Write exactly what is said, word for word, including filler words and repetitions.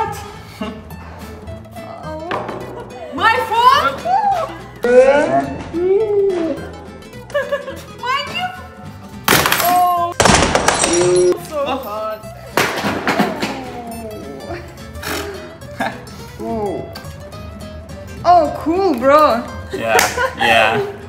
What? Oh. My phone? My new. Oh. So hard. Oh. Oh, cool, bro. Yeah, yeah.